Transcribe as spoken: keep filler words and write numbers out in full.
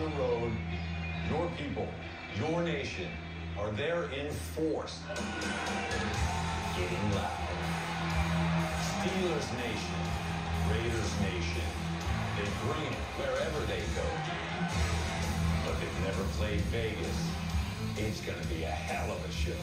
the road, your people, your nation are there in force. Getting loud. Steelers Nation, Raiders Nation, they bring it wherever they go. But they've never played Vegas. It's going to be a hell of a show.